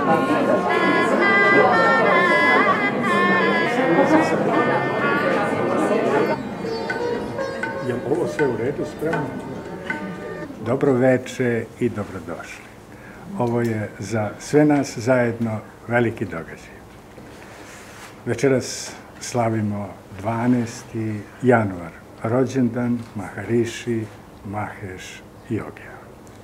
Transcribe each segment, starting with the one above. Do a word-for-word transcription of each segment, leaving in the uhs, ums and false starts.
Je li ovo sve u redu, spremno? Dobro veče i dobrodošli. Ovo je za sve nas zajedno veliki događaj. Večeras slavimo dvanaesti januar, rođendan Maharishi Mahesh Yogija.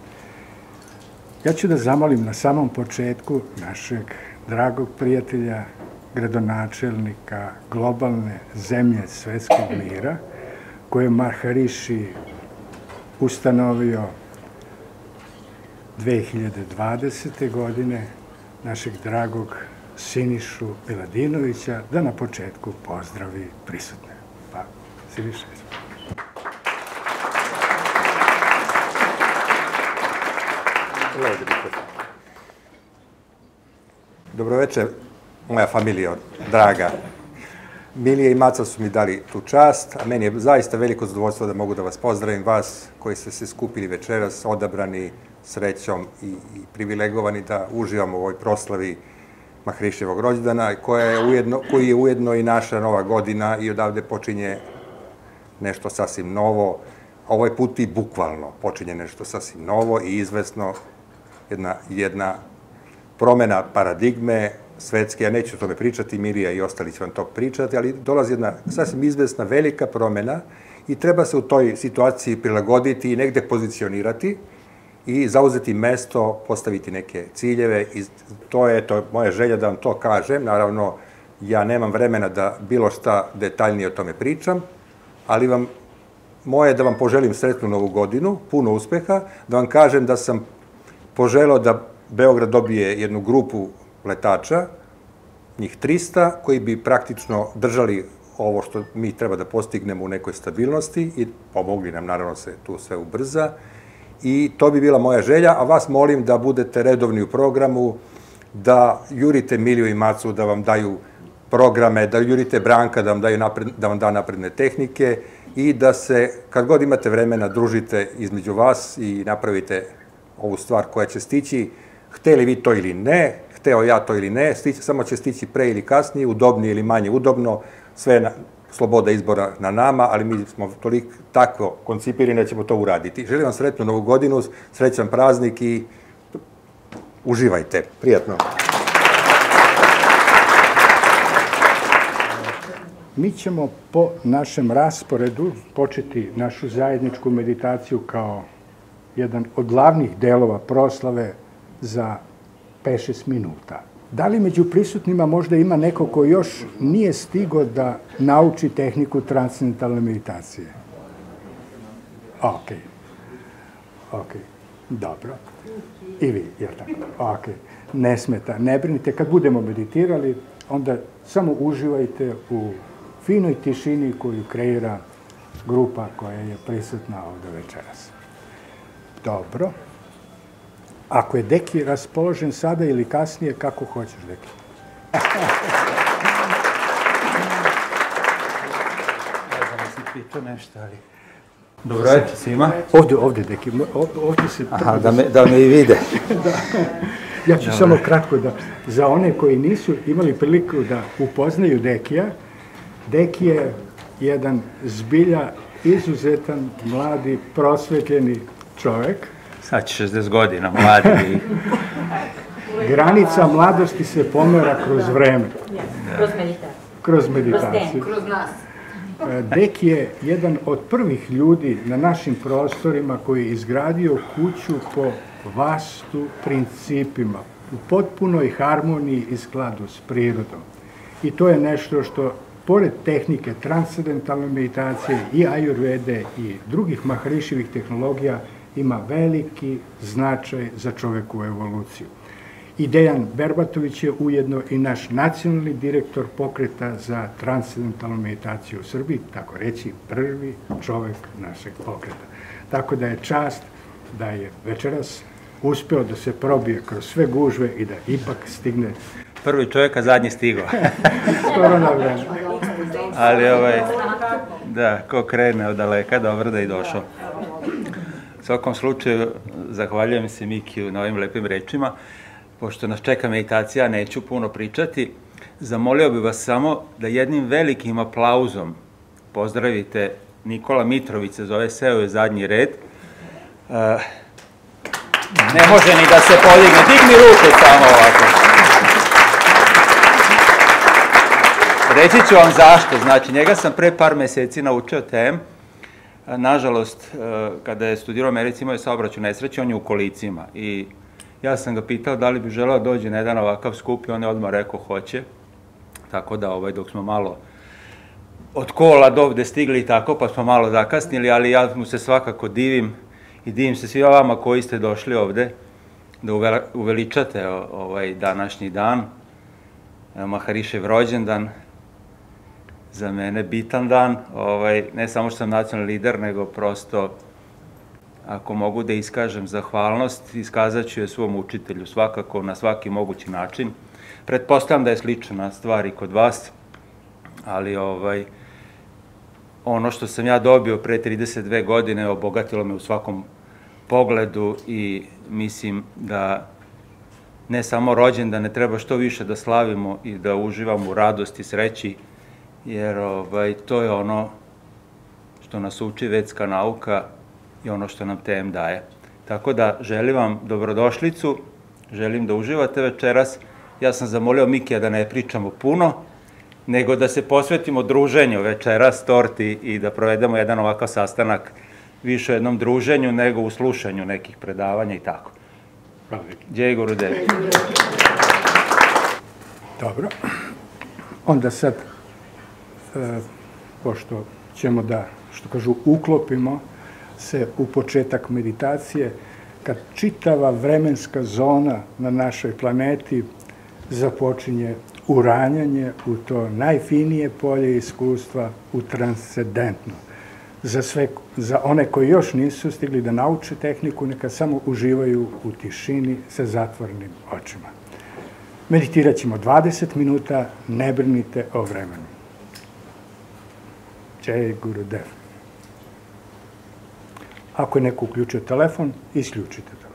Ja ću da zamolim na samom početku našeg dragog prijatelja, gradonačelnika globalne zemlje svetskog mira, koje je Maharishi ustanovio dve hiljade dvadesete. godine, našeg dragog Sinišu Miladinovića, da na početku pozdravi prisutne. Pa, Siniša, dobro večer, moja familija draga. Milija i Maca su mi dali tu čast, a meni je zaista veliko zadovoljstvo da mogu da vas pozdravim, vas koji ste se skupili večeras, odabrani srećom i, i privilegovani da uživamo u ovoj proslavi Maharishijevog rođendana, koja je ujedno, koji je ujedno i naša nova godina i odavde počinje nešto sasvim novo, a ovaj put i bukvalno počinje nešto sasvim novo i izvesno jedna, jedna promena paradigme svetske, ja neću o tome pričati, Milija i ostali će vam to pričati, ali dolazi jedna sasvim izvesna velika promena i treba se u toj situaciji prilagoditi i negde pozicionirati i zauzeti mesto, postaviti neke ciljeve i to je to moja želja da vam to kažem. Naravno, ja nemam vremena da bilo šta detaljnije o tome pričam, ali vam moje je da vam poželim sretnu novu godinu, puno uspeha, da vam kažem da sam poželeo da Beograd dobije jednu grupu letača, njih trista, koji bi praktično držali ovo što mi treba da postignemo u nekoj stabilnosti i pomogli nam, naravno, se tu sve ubrza. I to bi bila moja želja, a vas molim da budete redovni u programu, da jurite Miliju i Macu da vam daju programe, da jurite Branka da vam, daju napred, da vam da napredne tehnike i da se, kad god imate vremena, družite između vas i napravite ovu stvar koja će stići, hteli vi to ili ne, hteo ja to ili ne, stići, samo će stići pre ili kasnije, udobnije ili manje udobno, sve na, sloboda izbora na nama, ali mi smo toliko tako koncipirani da ćemo to uraditi. Želim vam sretnu novu godinu, srećan praznik i uživajte. Prijatno. Mi ćemo po našem rasporedu početi našu zajedničku meditaciju kao jedan od glavnih delova proslave za pet šest minuta. Da li među prisutnima možda ima neko ko još nije stigo da nauči tehniku transcendentalne meditacije? Ok. Ok. Dobro. I vi, jel tako? Ok. Ne smeta. Ne brinite. Kad budemo meditirali, onda samo uživajte u finoj tišini koju kreira grupa koja je prisutna ovde večeras. Dobro. Ako je Deki raspoložen sada ili kasnije, kako hoćeš, Deki? Ja sam si pitao nešto, ali... Dobro večer svima. Ovde, ovde, Deki, ovde se... Aha, da me, da me i vide. Ja ću samo kratko da, za one koji nisu imali priliku da upoznaju Dekija, Deki je jedan zbilja izuzetan, mladi, prosvetljeni čovek. Sad će šezdeset godina, mladi. Granica mladosti se pomera kroz vreme. Kroz meditaciju. Kroz meditaciju. Kroz nas. Deki je jedan od prvih ljudi na našim prostorima koji je izgradio kuću po vastu principima, u potpunoj harmoniji i skladu s prirodom. I to je nešto što, pored tehnike transcendentalne meditacije i ajurvede i drugih Maharishijevih tehnologija, ima veliki značaj za čovekovu evoluciju. I Dejan Berbatović je ujedno i naš nacionalni direktor pokreta za transcendentalnu meditaciju u Srbiji, tako reći prvi čovek našeg pokreta. Tako da je čast da je večeras uspeo da se probije kroz sve gužve i da ipak stigne. Prvi čovjek, a zadnji stigao. Skoro na vreme. Ali ovaj, da, ko krene od daleka, dobro da i došao. U svakom slučaju, zahvaljujem se Mikiju na ovim lepim rečima. pošto nas čeka meditacija, neću puno pričati. Zamolio bih vas samo da jednim velikim aplauzom pozdravite Nikola Mitrović, se zove, seo je zadnji red. Ne može ni da se podigne, digni ruku samo ovako. Reći ću vam zašto, znači njega sam pre par meseci naučio tem. Nažalost, kada je studirao u Americi imao je saobraćajnu nesreću, on je u kolicima i ja sam ga pitao da li bi želeo da dođe na jedan ovakav skup i on je odmah rekao hoće. Tako da dok smo malo od kola do ovde stigli i tako, pa smo malo zakasnili, ali ja mu se svakako divim i divim se svima vama koji ste došli ovde da uveličate ovaj današnji dan, Maharišev rođendan, za mene bitan dan, ne samo što sam nacionalni lider, nego prosto, ako mogu da iskažem zahvalnost, iskazat ću je svom učitelju svakako na svaki mogući način. Pretpostavljam da je slična stvar i kod vas, ali ono što sam ja dobio pre trideset dve godine obogatilo me u svakom pogledu i mislim da ne samo rođendan, ne treba što više da slavimo i da uživamo u radosti i sreći, jer to je ono što nas uči vedska nauka i ono što nam T M daje. Tako da želim vam dobrodošlicu, želim da uživate večeras. Ja sam zamolio Mikija da ne pričamo puno, nego da se posvetimo druženju večeras, torti i da provedemo jedan ovakav sastanak više u jednom druženju nego u slušanju nekih predavanja i tako. Jai Gurudev. Dobro. Onda sad, pošto ćemo da, što kažu, uklopimo se u početak meditacije, kad čitava vremenska zona na našoj planeti započinje uranjanje u to najfinije polje iskustva, u transcendentno. Za one koji još nisu stigli da nauče tehniku, neka samo uživaju u tišini sa zatvorenim očima. Meditirat ćemo dvadeset minuta, ne brinite o vremenu. Jai Gurudev. Ako je neko uključio telefon, isključite telefon.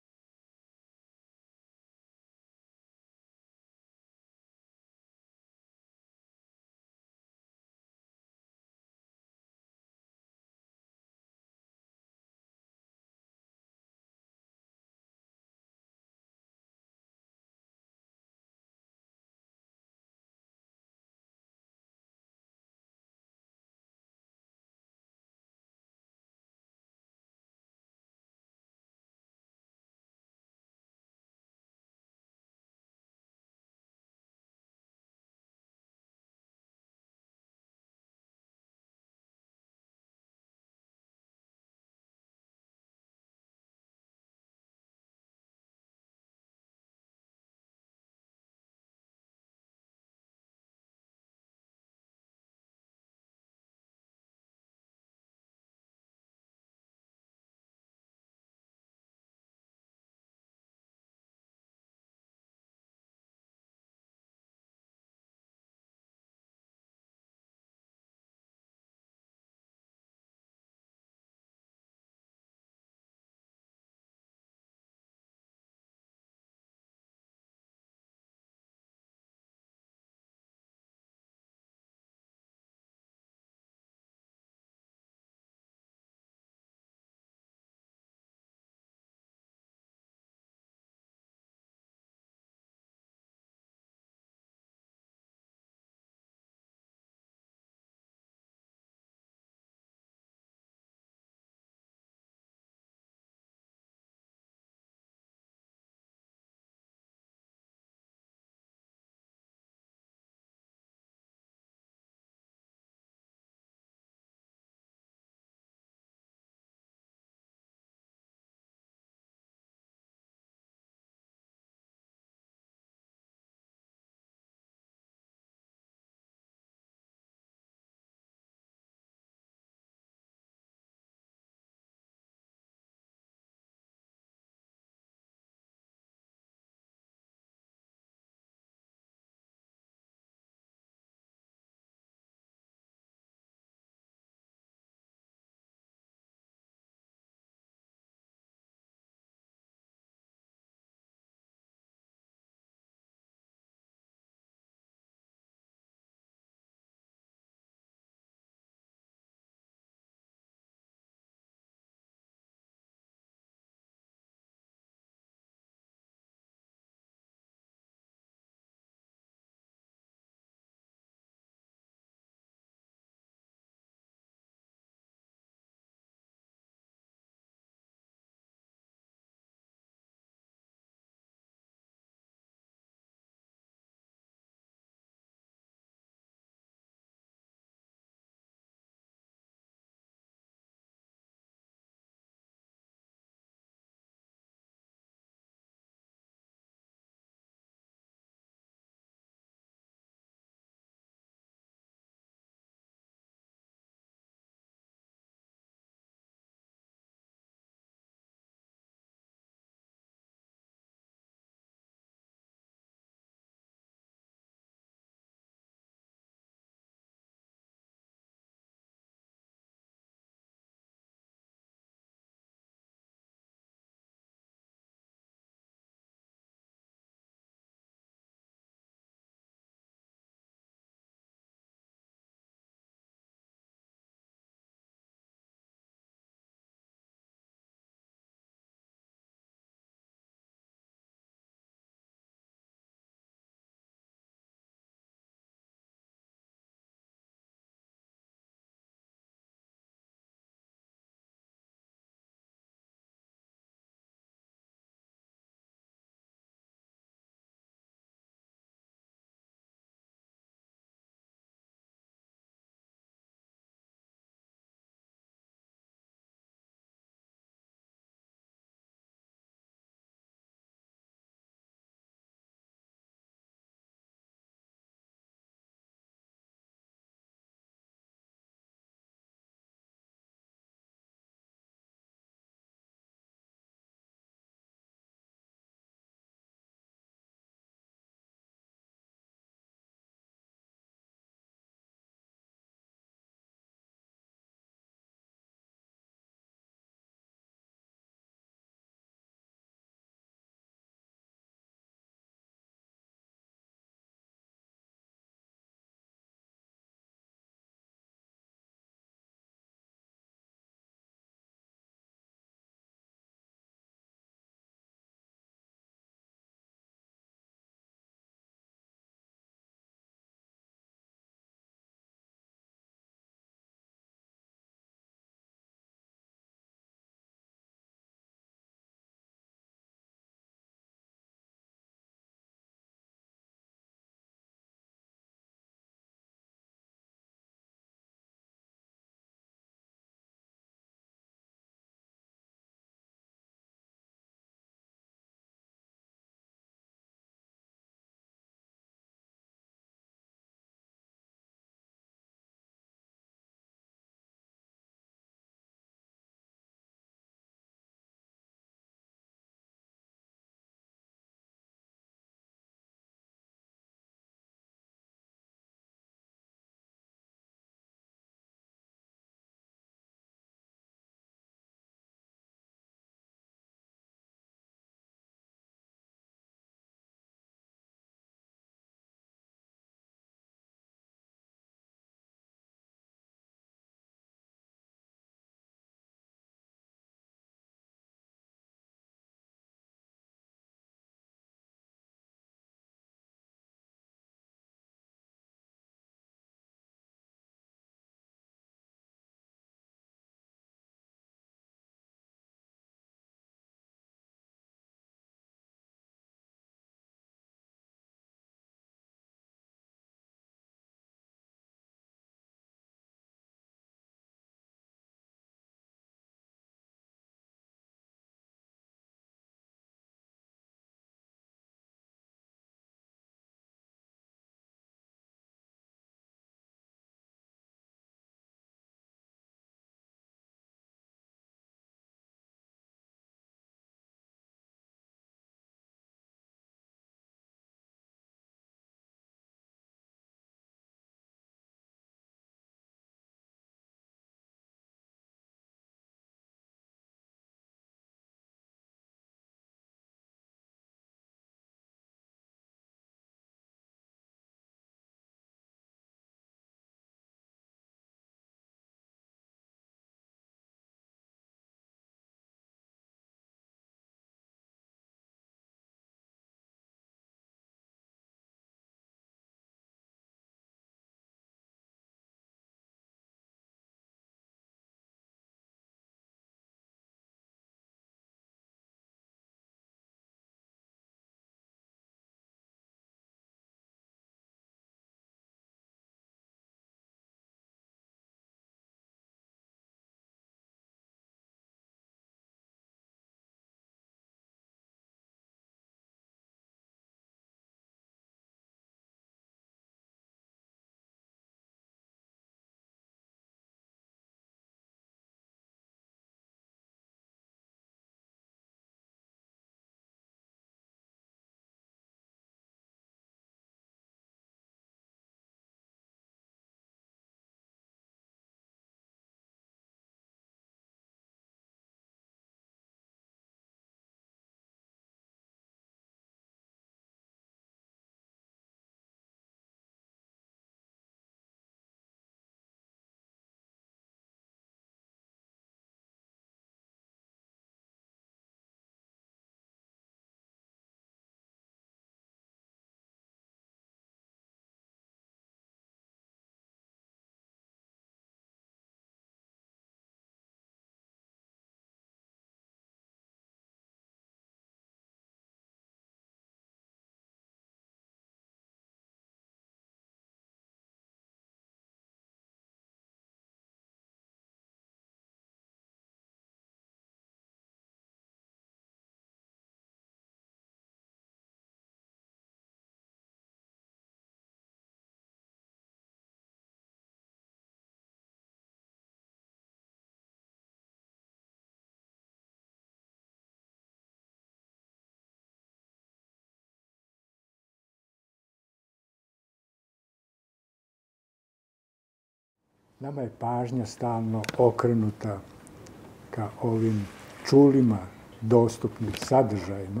nama je pažnja stalno okrenuta ka ovim čulima, dostupnim sadržajima,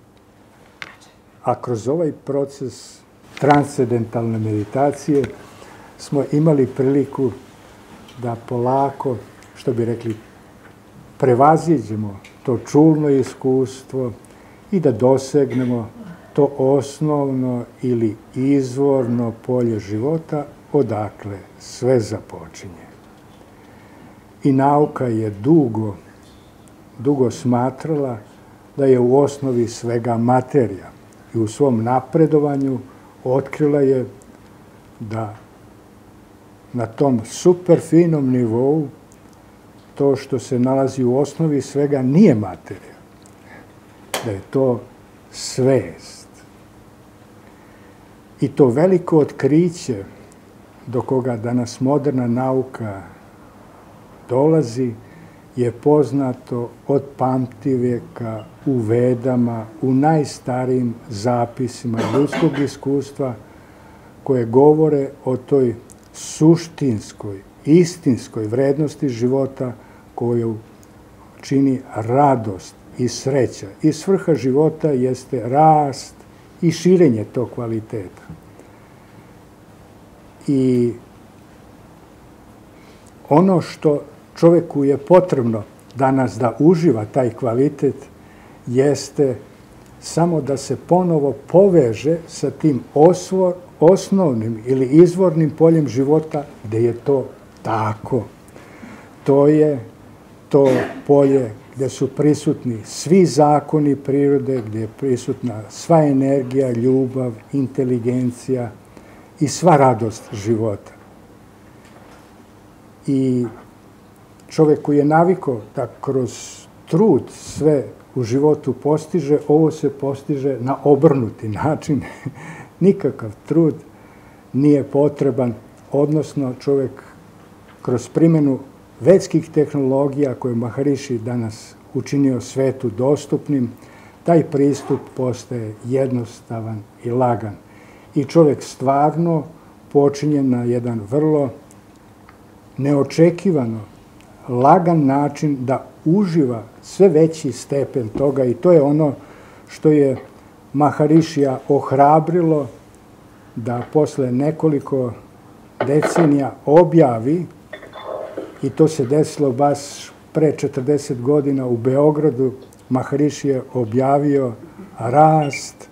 a kroz ovaj proces transcendentalne meditacije smo imali priliku da polako, što bi rekli, prevaziđemo to čulno iskustvo i da dosegnemo to osnovno ili izvorno polje života odakle sve započinje. I nauka je dugo, dugo smatrala da je u osnovi svega materija i u svom napredovanju otkrila je da na tom super finom nivou to što se nalazi u osnovi svega nije materija, da je to svest. I to veliko otkriće do koga danas moderna nauka dolazi je poznato od pamtivijeka u Vedama, u najstarijim zapisima ljudskog iskustva koje govore o toj suštinskoj, istinskoj vrednosti života koju čini radost i sreća. I svrha života jeste rast i širenje tog kvaliteta. I ono što čoveku je potrebno danas da uživa taj kvalitet jeste samo da se ponovo poveže sa tim osvor, osnovnim ili izvornim poljem života gde je to tako. To je to polje gde su prisutni svi zakoni prirode, gde je prisutna sva energija, ljubav, inteligencija i sva radost života. I čovek koji je navikao da kroz trud sve u životu postiže, ovo se postiže na obrnuti način. Nikakav trud nije potreban, odnosno čovek kroz primjenu vedskih tehnologija koje Mahariši danas učinio svetu dostupnim, taj pristup postaje jednostavan i lagan. I čovek stvarno počinje na jedan vrlo neočekivano lagan način da uživa sve veći stepen toga i to je ono što je Maharišija ohrabrilo da posle nekoliko decenija objavi, i to se desilo baš pre četrdeset godina u Beogradu, Mahariši je objavio rast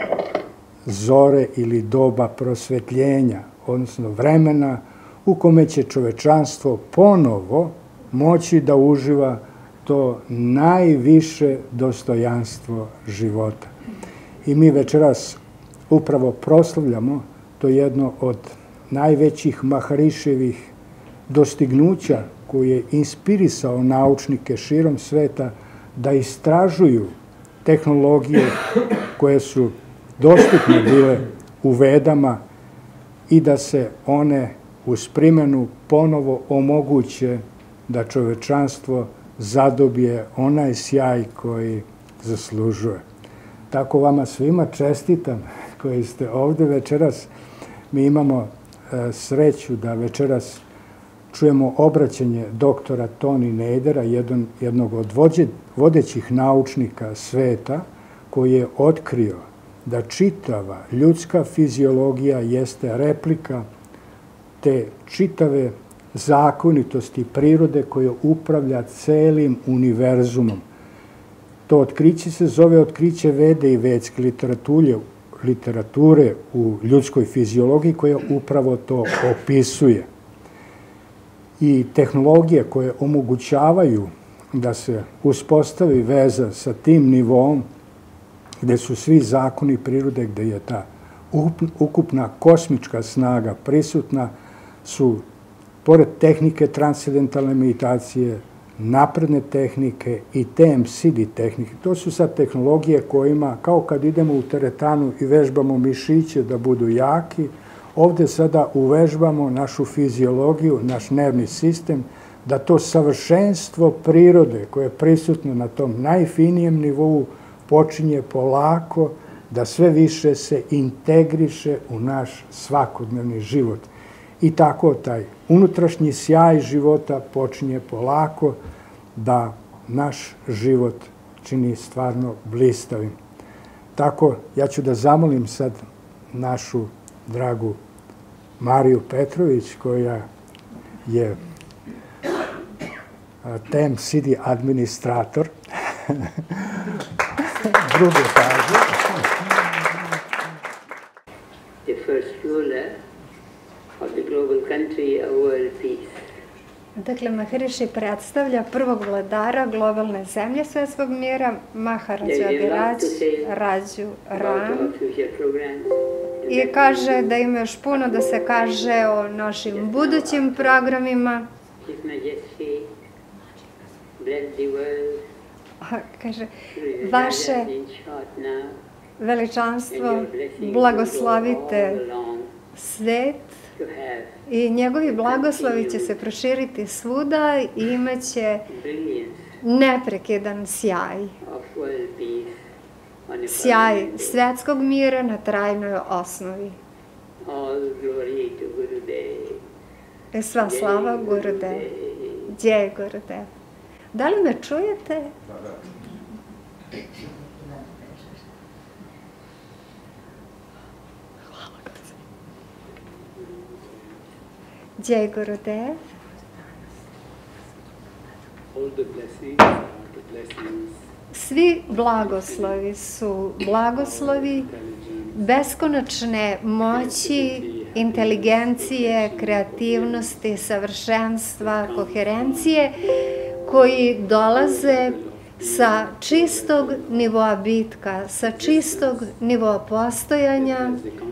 zore ili doba prosvetljenja, odnosno vremena u kome će čovečanstvo ponovo moći da uživa to najviše dostojanstvo života. I mi večeras upravo proslavljamo to jedno od najvećih Mahariševih dostignuća koji je inspirisao naučnike širom sveta da istražuju tehnologije koje su dostupne bile u Vedama i da se one uz primjenu ponovo omoguće da čovečanstvo zadobije onaj sjaj koji zaslužuje. Tako vama svima čestitam koji ste ovde večeras. Mi imamo e, sreću da večeras čujemo obraćanje doktora Tony Nadera, jedan, jednog od vođe, vodećih naučnika sveta, koji je otkrio da čitava ljudska fiziologija jeste replika te čitave zakonitosti prirode koja upravlja celim univerzumom. To otkriće se zove otkriće Vede i vedske literature, literature u ljudskoj fiziologiji koja upravo to opisuje. I tehnologije koje omogućavaju da se uspostavi veza sa tim nivom gde su svi zakoni prirode, gde je ta ukupna kosmička snaga prisutna, su, pored tehnike transcendentalne meditacije, napredne tehnike i T M C D tehnike. To su sad tehnologije kojima, kao kad idemo u teretanu i vežbamo mišiće da budu jaki, ovde sada uvežbamo našu fiziologiju, naš nervni sistem, da to savršenstvo prirode koje je prisutno na tom najfinijem nivou počinje polako da sve više se integriše u naš svakodnevni život. I tako taj unutrašnji sjaj života počinje polako da naš život čini stvarno blistavim. Tako, ja ću da zamolim sad našu dragu Mariju Petrović, koja je Tem City administrator. Druge faze. The first ruler of the global country of world peace. Dakle, Maharishi predstavlja prvog vladara globalne zemlje svjetskog mira, Maharaja Abhiraj Rađu Ram. I kaže da ima još puno da se kaže o našim budućim programima. Kaže, vaše veličanstvo blagoslovite svet i njegovi blagoslovi će se proširiti svuda i imaće neprekidan sjaj. Sjaj svetskog mira na trajnoj osnovi. I sva slava Gurudev. Jai Gurudev. Da li me čujete? Jai Gurudev. Svi blagoslovi su blagoslovi beskonačne moći, inteligencije, kreativnosti, savršenstva, koherencije, koji dolaze sa čistog nivoa bitka, sa čistog nivoa postojanja,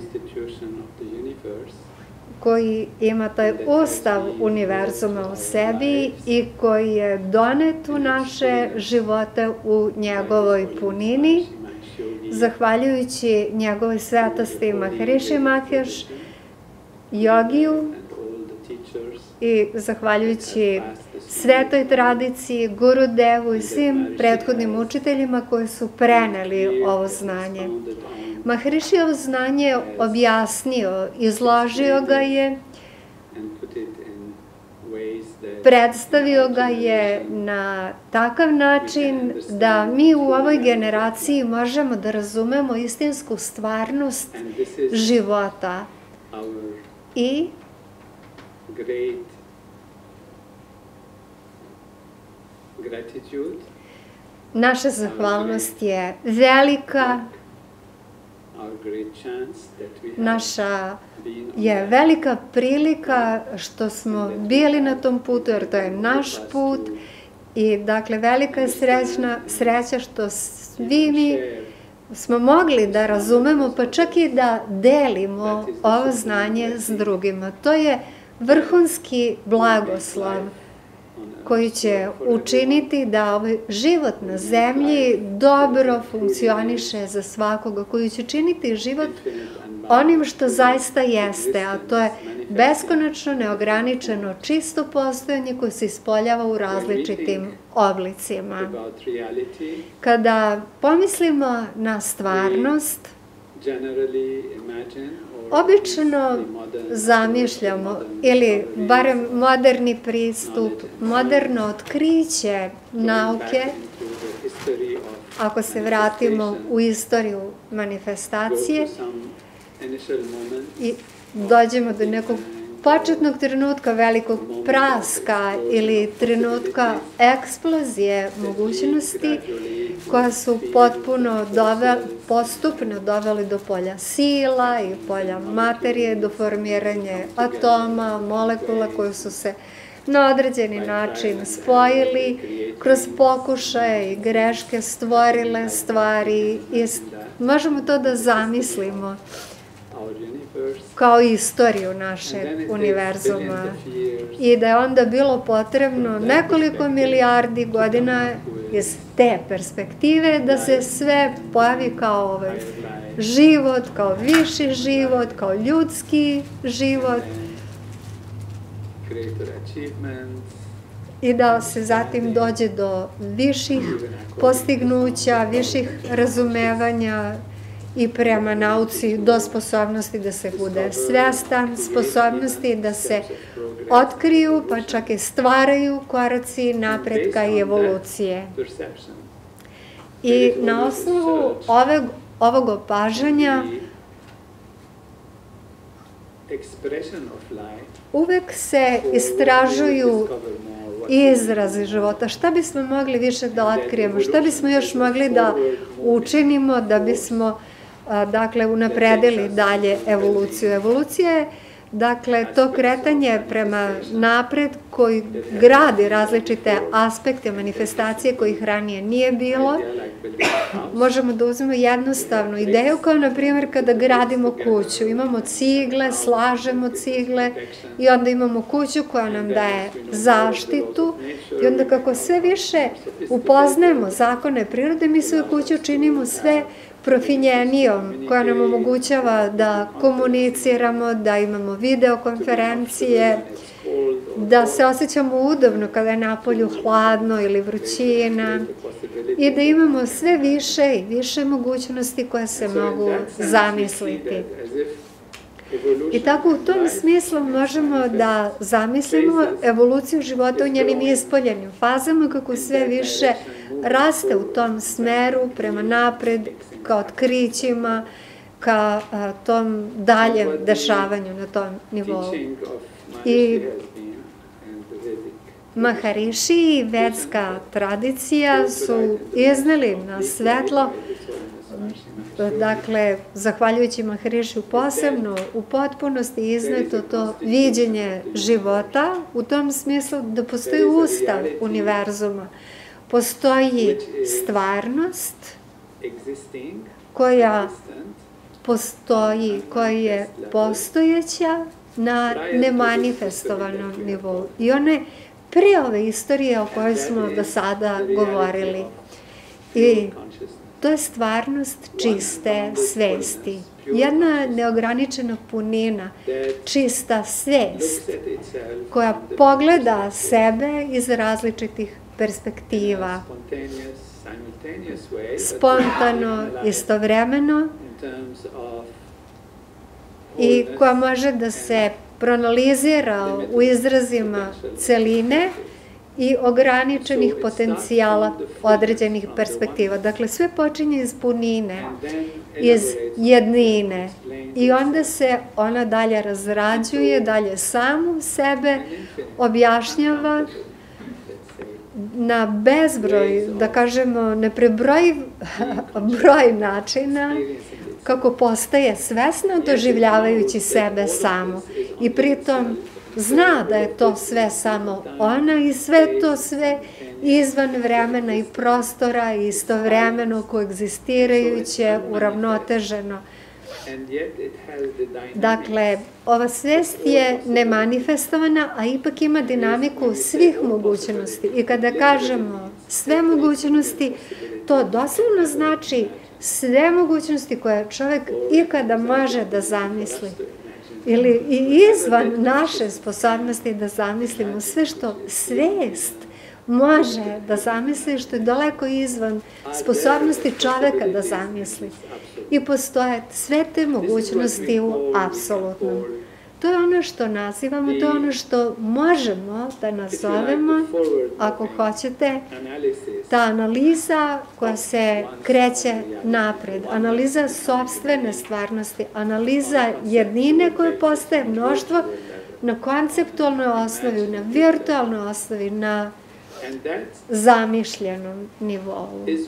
koji ima taj ustav univerzuma u sebi i koji je donet u naše živote u njegovoj punini, zahvaljujući njegovoj svetosti Maharishi Mahesh, jogiju i zahvaljujući svetoj tradiciji, Gurudevu i svim prethodnim učiteljima koji su preneli ovo znanje. Maharishi ovo znanje objasnio, izložio ga je, predstavio ga je na takav način da mi u ovoj generaciji možemo da razumemo istinsku stvarnost života. I naša zahvalnost je velika, naša je velika prilika što smo bili na tom putu, jer to je naš put i dakle velika je srećna, sreća što svi mi smo mogli da razumemo, pa čak i da delimo ovo znanje s drugima. To je vrhunski blagoslov koji će učiniti da ovaj život na zemlji dobro funkcioniše za svakoga, koji će činiti život onim što zaista jeste, a to je beskonačno, neograničeno, čisto postojanje koje se ispoljava u različitim oblicima. Kada pomislimo na stvarnost, obično zamišljamo, ili barem moderni pristup, moderno otkriće nauke, ako se vratimo u istoriju manifestacije i dođemo do nekog početnog trenutka velikog praska ili trenutka eksplozije mogućnosti koja su potpuno postupno doveli do polja sila i polja materije, do formiranja atoma, molekula koje su se na određeni način spojili, kroz pokušaje i greške stvorile stvari i možemo to da zamislimo kao istoriju našeg univerzuma i da je onda bilo potrebno nekoliko milijardi godina iz te perspektive da se sve pojavi kao ovaj život, kao viši život, kao ljudski život i da se zatim dođe do viših postignuća, viših razumevanja i prema nauci do sposobnosti da se bude svestan, sposobnosti da se otkriju, pa čak i stvaraju koraci napretka i evolucije. I na osnovu ove, ovog opažanja uvek se istražuju izrazi života. Šta bismo mogli više da otkrijemo? Šta bismo još mogli da učinimo da bismo dakle, unapredili dalje evoluciju? Evolucija je dakle, to kretanje prema napred koji gradi različite aspekte manifestacije kojih ranije nije bilo. Možemo da uzmemo jednostavnu ideju kao, na primjer, kada gradimo kuću. Imamo cigle, slažemo cigle i onda imamo kuću koja nam daje zaštitu i onda kako sve više upoznajemo zakone prirode, mi svoju kuću činimo sve profinjenijom, koja nam omogućava da komuniciramo, da imamo videokonferencije, da se osjećamo udobno kada je napolju hladno ili vrućina i da imamo sve više i više mogućnosti koje se mogu zamisliti. I tako u tom smislu možemo da zamislimo evoluciju života u njenim ispoljenim fazama, kako sve više raste u tom smeru prema napred, ka otkrićima, ka a, tom daljem dešavanju na tom nivou. I Maharishi i vedska tradicija su izneli na svetlo, dakle, zahvaljujući Maharishiju posebno, u potpunosti izneto to viđenje života, u tom smislu da postoji ustav univerzuma. Postoji stvarnost koja postoji, koja je postojeća na nemanifestovanom nivou. I one pre ove istorije o kojoj smo do sada govorili. I to je stvarnost čiste svesti. Jedna neograničena punina, čista svest, koja pogleda sebe iz različitih perspektiva. Spontano, istovremeno i koja može da se proanalizira u izrazima celine i ograničenih potencijala određenih perspektiva. Dakle, sve počinje iz punine, iz jednine i onda se ona dalje razrađuje, dalje samu sebe objašnjava na bezbroj, da kažemo, neprebroj broj načina kako postaje svesno doživljavajući sebe samo. I pritom zna da je to sve samo ona i sve to sve izvan vremena i prostora i istovremeno koegzistirajuće, uravnoteženo. Dakle, ova svest je nemanifestovana, a ipak ima dinamiku svih mogućnosti. I kada kažemo sve mogućnosti, to doslovno znači sve mogućnosti koje čovjek ikada može da zamisli. Ili i izvan naše sposobnosti da zamislimo sve što svest može da zamisli, što je daleko izvan sposobnosti čoveka da zamisli. I postoje sve te mogućnosti u apsolutnom. To je ono što nazivamo, to je ono što možemo da nazovemo, ako hoćete, ta analiza koja se kreće napred, analiza sopstvene stvarnosti, analiza jednine koje postaje mnoštvo na konceptualnoj osnovi, na virtualnoj osnovi, na zamišljenom nivou.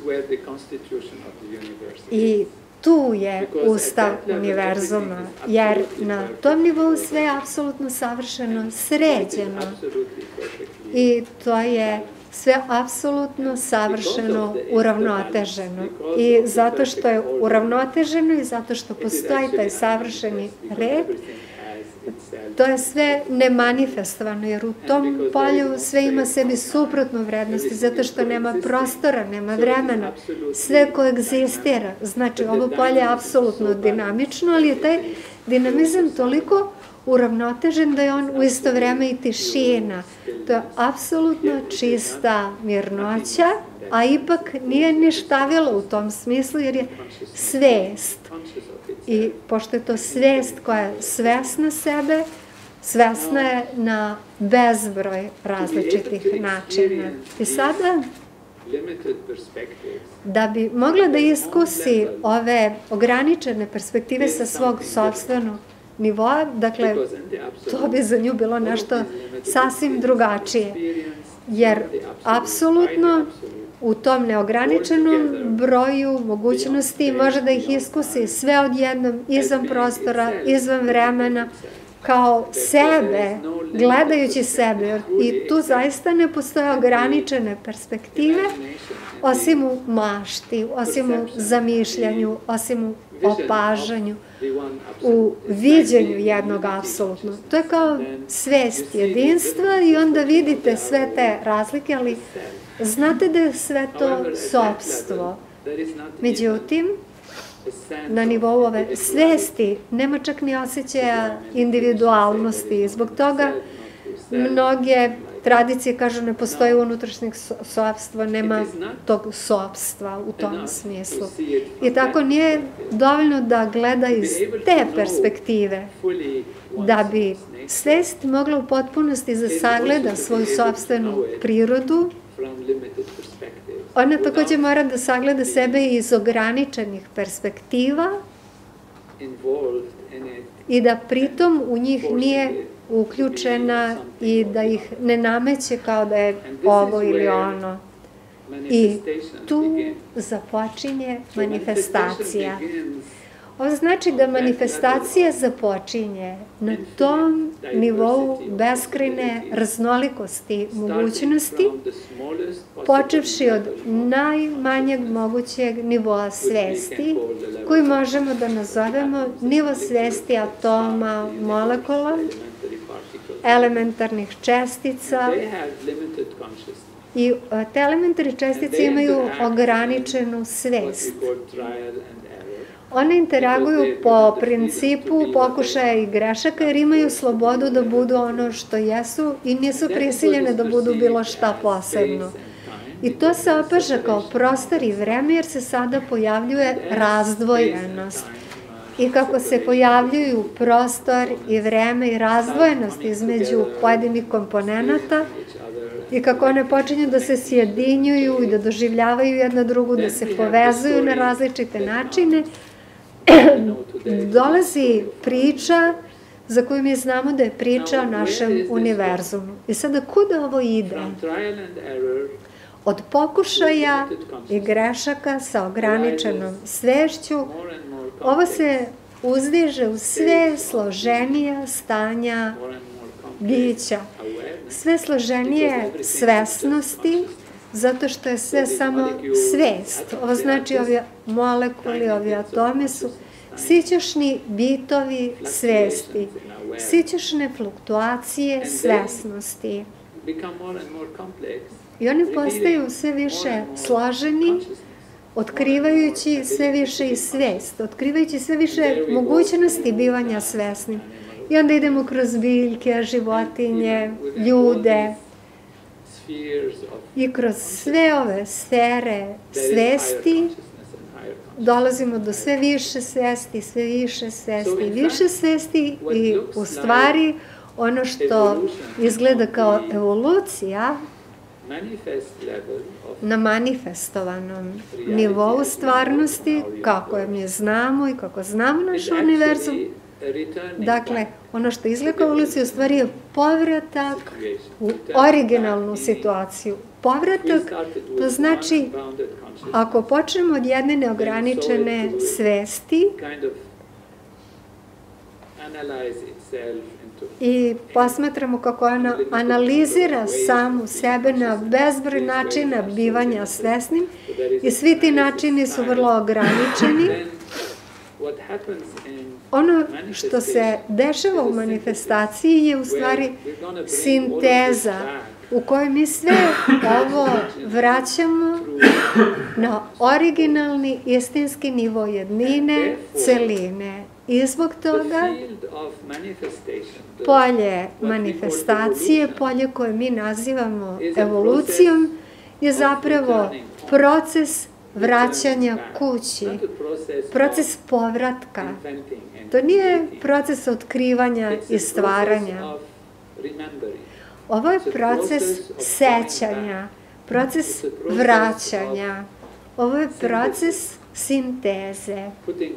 I tu je ustav univerzuma, jer na tom nivou sve je apsolutno savršeno sređeno i to je sve apsolutno savršeno uravnoteženo. I zato što je uravnoteženo i zato što postoji taj savršeni red, to je sve nemanifestovano, jer u tom polju sve ima sebi suprotnu vrednosti, zato što nema prostora, nema vremena, sve koegzistira. Znači, ovo polje je apsolutno dinamično, ali je taj dinamizam toliko uravnotežen da je on u isto vreme i tišina. To je apsolutno čista mirnoća a ipak nije ništavilo u tom smislu jer je svest. I pošto je to svest koja je svesna sebe, svesna je na bezbroj različitih načina. I sada, da bi mogla da iskusi ove ograničene perspektive sa svog sopstvenog nivoa, dakle, to bi za nju bilo nešto sasvim drugačije. Jer, apsolutno, u tom neograničenom broju mogućnosti može da ih iskusi sve odjednom, izvan prostora, izvan vremena, kao sebe, gledajući sebe. I tu zaista ne postoje ograničene perspektive, osim u mašti, osim u zamišljanju, osim u opažanju, u viđenju jednog apsolutno. To je kao svest jedinstva i onda vidite sve te razlike, ali znate da je sve to sopstvo. Međutim, na nivou ove svesti nema čak ni osjećaja individualnosti. Zbog toga mnoge tradicije kažu ne postoji unutrašnjeg sopstva, nema tog sopstva u tom smislu. I tako nije dovoljno da gleda iz te perspektive da bi svest mogla u potpunosti da sagleda svoju sopstvenu prirodu. Ona takođe mora da sagleda sebe iz ograničenih perspektiva i da pritom u njih nije uključena i da ih ne nameće kao da je ovo ili ono. I tu započinje manifestacija. Ovo znači da manifestacija započinje na tom nivou beskrajne raznolikosti mogućnosti, počevši od najmanjeg mogućeg nivoa svesti, koji možemo da nazovemo nivo svesti atoma, molekula, elementarnih čestica. I te elementarne čestice imaju ograničenu svest. One interaguju po principu pokušaja i grešaka jer imaju slobodu da budu ono što jesu i nisu prisiljene da budu bilo šta posebno. I to se opaža kao prostor i vreme jer se sada pojavljuje razdvojenost. I kako se pojavljuju prostor i vreme i razdvojenost između pojedinih komponenata i kako one počinju da se sjedinjuju i da doživljavaju jedna drugu, da se povezuju na različite načine, dolazi priča za koju mi znamo da je priča o našem univerzumu. I sada, kuda ovo ide? Od pokušaja i grešaka sa ograničenom svešću, ovo se uzdiže u sve složenija stanja bića, sve složenije svesnosti, zato što je sve samo svest. Ovo znači ovi molekuli, ovi atomi su sićušni bitovi svesti, sićušne fluktuacije svesnosti. I oni postaju sve više složeni, otkrivajući sve više i svest, otkrivajući sve više mogućnosti bivanja svesnim. I onda idemo kroz biljke, životinje, ljude i kroz sve ove sfere svesti dolazimo do sve više svesti, sve više svesti, više svesti i u stvari ono što izgleda kao evolucija na manifestovanom nivou stvarnosti, kako je mi znamo i kako znamo naš univerzum. Dakle, ono što izgleda kao evolucija u stvari je povratak u originalnu situaciju. Povratak, to znači, ako počnemo od jedne neograničene svesti i posmatramo kako ona analizira samu sebe na bezbroj načina bivanja svesnim i svi ti načini su vrlo ograničeni, ono što se dešava u manifestaciji je u stvari sinteza u kojoj mi sve ovo vraćamo na originalni istinski nivo jednine, celine. I zbog toga polje manifestacije, polje koje mi nazivamo evolucijom, je zapravo proces vraćanja kući, proces povratka. To nije proces otkrivanja i stvaranja. Ovo je proces sećanja, proces vraćanja. Ovo je proces sinteze,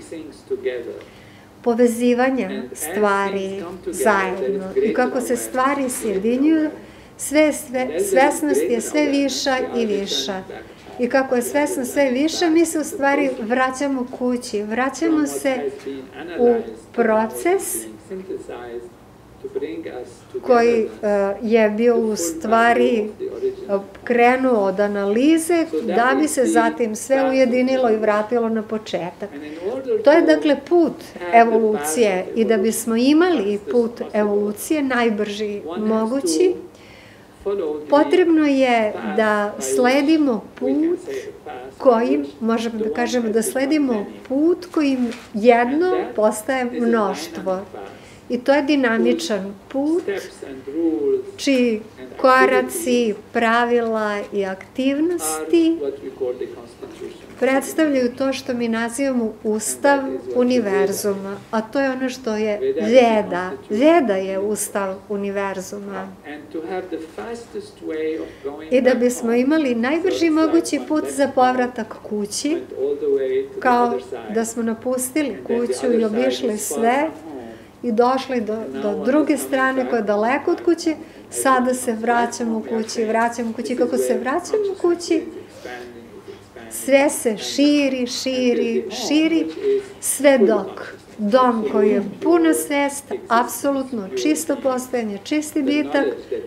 povezivanja stvari zajedno. I kako se stvari sjedinjuju, sve, sve, svesnost je sve viša i viša. I kako je svesnost sve viša, mi se u stvari vraćamo kući. Vraćamo se u proces koji uh, je bio u stvari uh, krenuo od analize, da bi se zatim sve ujedinilo i vratilo na početak. To je dakle put evolucije i da bismo imali put evolucije najbrži mogući, potrebno je da sledimo put kojim, možemo da kažemo da sledimo put kojim jedno postaje mnoštvo. I to je dinamičan put, čiji koraci, pravila i aktivnosti predstavljaju to što mi nazivamo Ustav univerzuma, a to je ono što je Veda. Veda je Ustav univerzuma. I da bismo imali najbrži mogući put za povratak kući, kao da smo napustili kuću i obišli sve, i došli do, do druge strane koja je daleko od kuće, sada se vraćamo kući, vraćamo kući. Kako se vraćamo kući, sve se širi, širi, širi, sve dok dom koji je puno svest, apsolutno čisto postojanje, čisti bitak,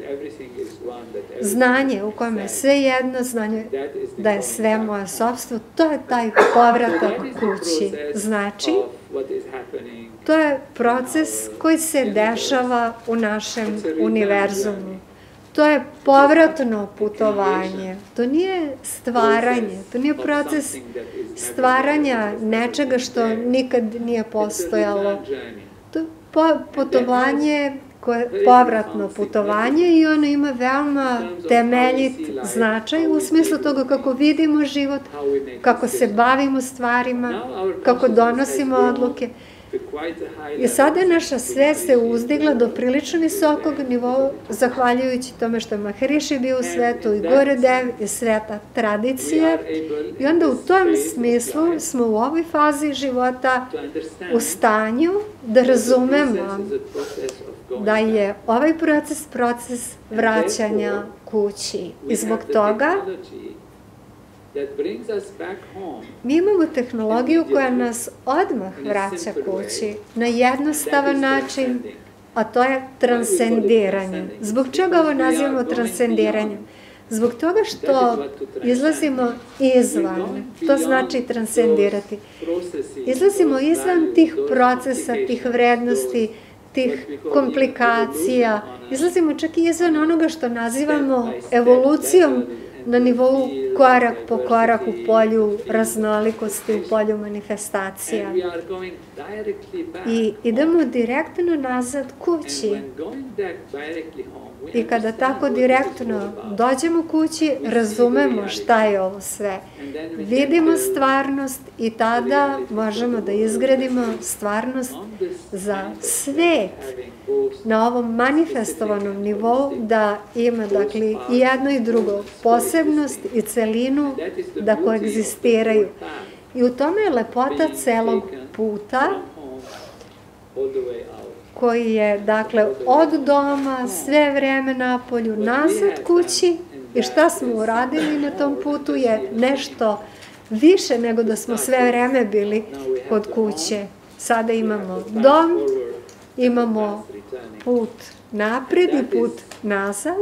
znanje u kojem je sve jedno, znanje da je sve moje sopstvo, to je taj povratak kući. Znači, to je proces koji se dešava u našem univerzumu. To je povratno putovanje. To nije stvaranje, to nije proces stvaranja nečega što nikad nije postojalo. To je putovanje, povratno putovanje i ono ima veoma temeljit značaj u smislu toga kako vidimo život, kako se bavimo stvarima, kako donosimo odluke. I sada je naša svest se uzdigla do prilično visokog nivoa, zahvaljujući tome što je Maharishi bio u svetu i Gurudev i sveta tradicija. I onda u tom smislu smo u ovoj fazi života u stanju da razumemo da je ovaj proces proces vraćanja kući. I zbog toga mi imamo tehnologiju koja nas odmah vraća kući na jednostavan način, a to je transcendiranje. Zbog čega ovo nazivamo transcendiranjem? Zbog toga što izlazimo izvan, to znači transcendirati. Izlazimo izvan tih procesa, tih vrednosti, tih komplikacija, izlazimo čak i izvan onoga što nazivamo evolucijom na nivou korak po korak u polju raznolikosti, u polju manifestacija. I idemo direktno nazad kući. I kada tako direktno dođemo kući, razumemo šta je ovo sve. Vidimo stvarnost i tada možemo da izgradimo stvarnost za svet na ovom manifestovanom nivou, da ima dakle i jedno i drugo posebnost i celinu da koegzistiraju. I u tome je lepota celog puta koji je, dakle, od doma sve vreme napolju, nazad kući. I šta smo uradili na tom putu je nešto više nego da smo sve vreme bili kod kuće. Sada imamo dom, imamo put napred i put nazad.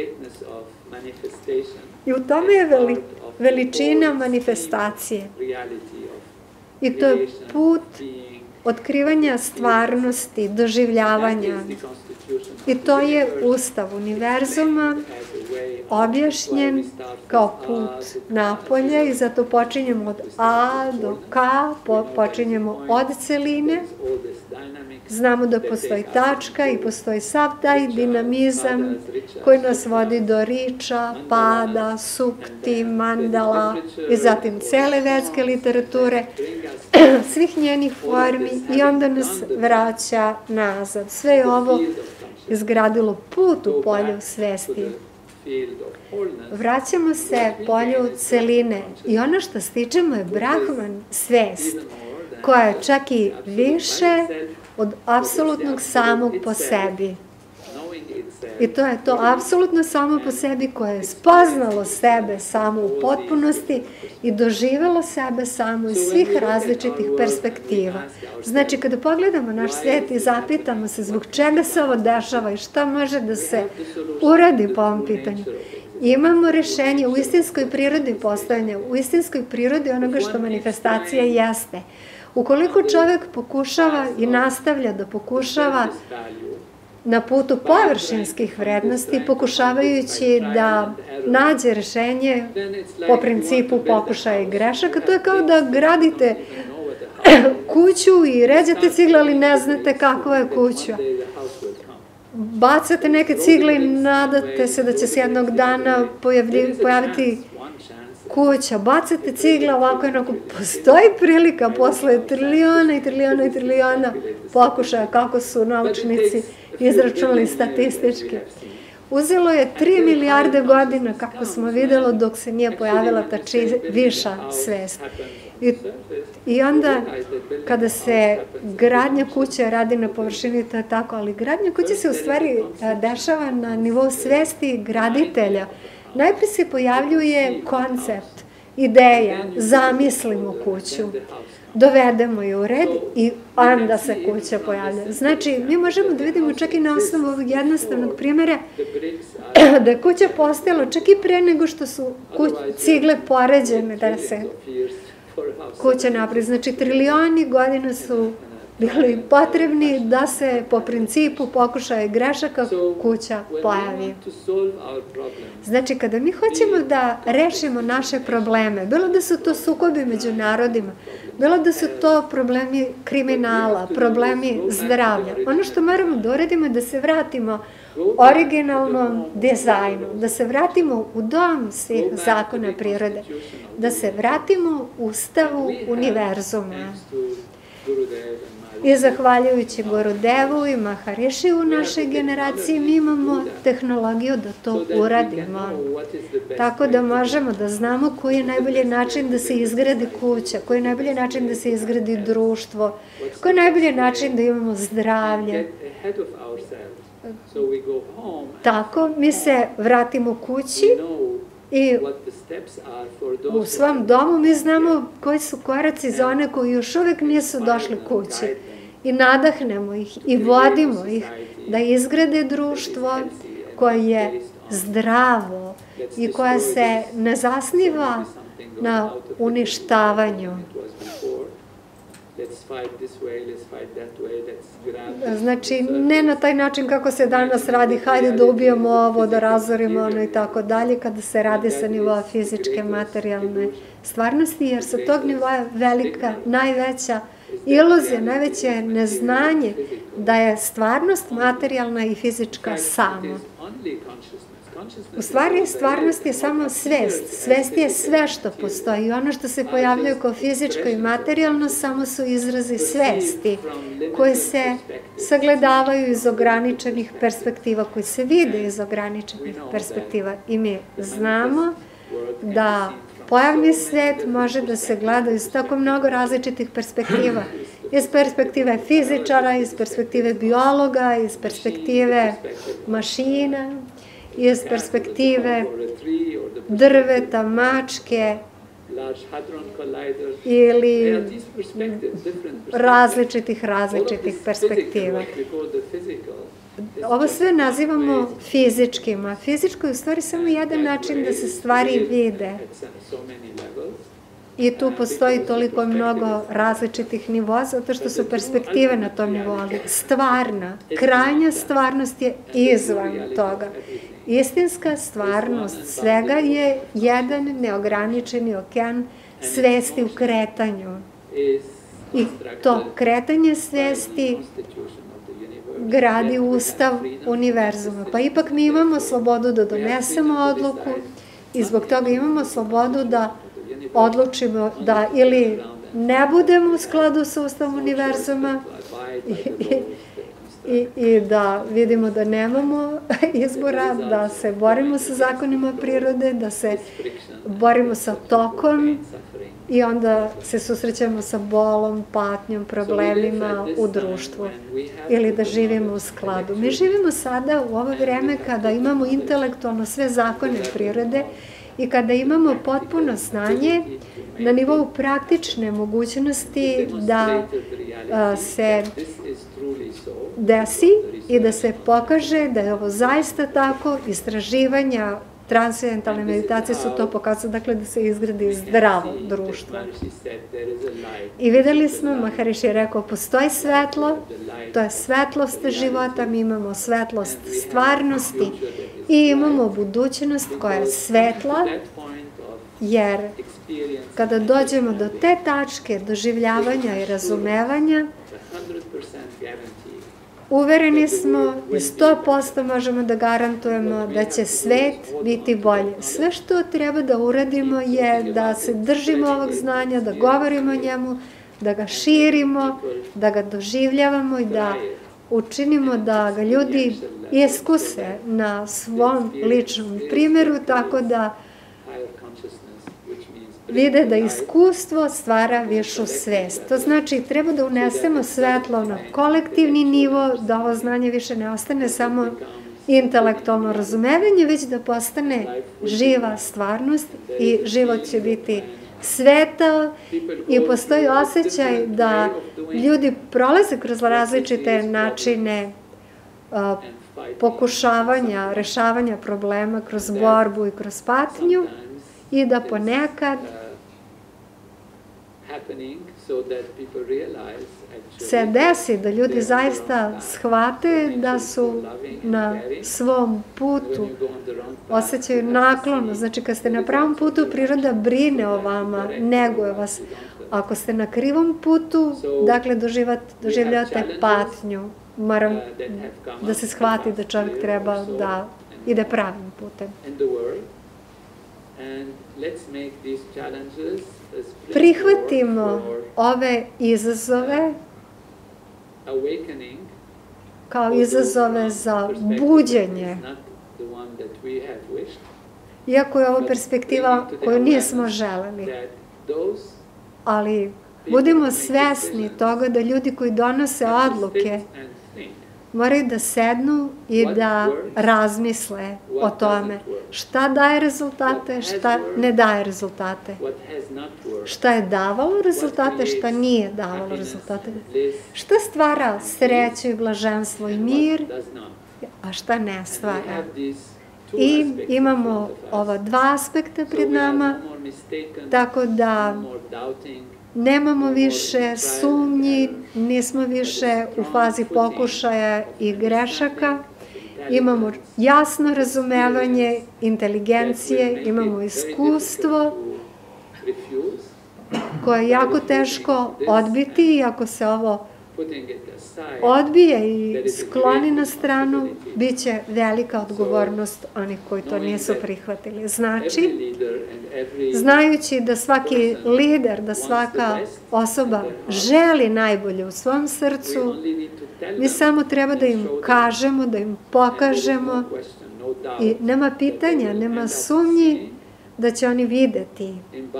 I u tome je veli, veličina manifestacije. I to je put otkrivanja stvarnosti, doživljavanja. I to je Ustav univerzuma objašnjen kao put napolje i zato počinjemo od A do K, počinjemo od celine. Znamo da postoji tačka i postoji sav taj dinamizam koji nas vodi do riča, pada, sukti, mandala i zatim cele vedske literature, svih njenih formi i onda nas vraća nazad. Sve je ovo izgradilo put u polju svesti. Vraćamo se polju celine i ono što stičemo je Brahman svest, koja je čak i više od apsolutnog samog po sebi. I to je to apsolutno samo po sebi koje je spoznalo sebe samo u potpunosti i doživelo sebe samo iz svih različitih perspektiva. Znači, kada pogledamo naš svet i zapitamo se zbog čega se ovo dešava i šta može da se uradi po ovom pitanju, imamo rešenje u istinskoj prirodi postojanja, u istinskoj prirodi onoga što manifestacija jeste. Ukoliko čovek pokušava i nastavlja da pokušava na putu površinskih vrednosti, pokušavajući da nađe rešenje po principu pokušaja i grešaka, to je kao da gradite kuću i ređate cigle, ali ne znate kakva je kuća. Bacate neke cigle i nadate se da će se jednog dana pojaviti kuća. Bacate cigle ovako i onako. Postoji prilika posle trilijona i trilijona i trilijona pokušaja kako su naučnici izračunali statistički. Uzelo je tri milijarde godina, kako smo vidjeli, dok se nije pojavila ta viša svest. I, I onda, kada se gradnja kuće radi na površini, to je tako, ali gradnja kuće se u stvari dešava na nivou svesti graditelja. Najprej se pojavljuje koncept, ideja, zamislimo kuću, dovedemo je u red i onda se kuća pojavlja. Znači, mi možemo da vidimo čak i na osnovu ovog jednostavnog primjera da je kuća postojala čak i pre nego što su cigle poređene da se kuća napravi. Znači, trilijoni godina su bili potrebni da se po principu pokušaja i grešaka kuća pojavi. Znači, kada mi hoćemo da rešimo naše probleme, bilo da su to sukobi među narodima, bilo da su to problemi kriminala, problemi zdravlja, ono što moramo da uradimo je da se vratimo originalnom dizajnu, da se vratimo u dom svih zakona prirode, da se vratimo u ustavu univerzuma. I zahvaljujući Gurudevu i Maharishi u našoj generaciji mi imamo tehnologiju da to uradimo. Tako da možemo da znamo koji je najbolji način da se izgradi kuća, koji je najbolji način da se izgradi društvo, koji je najbolji način da imamo zdravlje. Tako mi se vratimo kući i u svom domu mi znamo koji su koraci za one koji još uvek nisu došli kući. I nadahnemo ih i vodimo ih da izgrade društvo koje je zdravo i koje se ne zasniva na uništavanju. Znači, ne na taj način kako se danas radi, hajde da ubijemo ovo, da razorimo ono i tako dalje, kada se radi sa nivoa fizičke, materijalne stvarnosti, jer sa tog nivoa velika, najveća iluzija, najveće neznanje da je stvarnost materijalna i fizička samo. U stvari, stvarnost je samo svest. Svest je sve što postoji. I ono što se pojavljaju kao fizičko i materijalno samo su izrazi svesti koje se sagledavaju iz ograničenih perspektiva, koji se vide iz ograničenih perspektiva. I mi znamo da pojavni svet može da se gleda iz tako mnogo različitih perspektiva. Iz perspektive fizičara, iz perspektive biologa, iz perspektive mašina, iz perspektive drveta, mačke ili različitih, različitih perspektiva. Ovo sve nazivamo fizičkim, a fizičko je u stvari samo jedan način da se stvari vide. I tu postoji toliko mnogo različitih nivoa, zato što su perspektive na tom nivou, ali stvarna, krajnja stvarnost je izvan toga. Istinska stvarnost svega je jedan neograničeni okean svesti u kretanju. I to kretanje svesti gradi ustav univerzuma. Pa ipak mi imamo slobodu da donesemo odluku i zbog toga imamo slobodu da odlučimo da ili ne budemo u skladu sa ustavom univerzuma i, i, i da vidimo da nemamo izbora, da se borimo sa zakonima prirode, da se borimo sa tokom i onda se susrećemo sa bolom, patnjom, problemima u društvu ili da živimo u skladu. Mi živimo sada u ovo vreme kada imamo intelektualno sve zakone prirode i kada imamo potpuno znanje na nivou praktične mogućnosti da a, se desi i da se pokaže da je ovo zaista tako. Istraživanja transcendentalne meditacije su to pokazali, dakle da se izgradi zdravo društvo. I videli smo, Maharishi je rekao, postoji svetlo, to je svetlost života, mi imamo svetlost stvarnosti i imamo budućnost koja je svetla, jer kada dođemo do te tačke doživljavanja i razumevanja, uvereni smo i sto posto možemo da garantujemo da će svet biti bolji. Sve što treba da uradimo je da se držimo ovog znanja, da govorimo o njemu, da ga širimo, da ga doživljavamo i da učinimo da ga ljudi iskuse na svom ličnom primjeru, tako da vide da iskustvo stvara višu svest. To znači treba da unesemo svetlo na kolektivni nivo, da ovo znanje više ne ostane samo intelektualno razumevanje, već da postane živa stvarnost i život će biti svetao i postoji osjećaj da ljudi prolaze kroz različite načine a, pokušavanja, rešavanja problema kroz borbu i kroz patnju i da ponekad se desi da ljudi zaista shvate da su na svom putu, osjećaju naklonost. Znači, kad ste na pravom putu, priroda brine o vama, neguje vas. Ako ste na krivom putu, dakle, doživljavate patnju. Moram da se shvati da čovjek treba da ide pravim putem. Prihvatimo ove izazove kao izazove za buđenje. Iako je ovo perspektiva koju nismo želeli. Ali budimo svesni toga da ljudi koji donose odluke moraju da sednu i da razmisle o tome šta daje rezultate, šta ne daje rezultate. Šta je davalo rezultate, šta nije davalo rezultate. Šta stvara sreću i blaženstvo i mir, a šta ne stvara. I imamo ova dva aspekta pred nama, tako da nemamo više sumnji, nismo više u fazi pokušaja i grešaka, imamo jasno razumevanje, inteligencije, imamo iskustvo koje je jako teško odbiti i ako se ovo odbije i skloni na stranu, bit će velika odgovornost onih koji to nisu prihvatili. Znači, znajući da svaki lider, da svaka osoba želi najbolje u svom srcu, mi samo treba da im kažemo, da im pokažemo i nema pitanja, nema sumnji da će oni videti,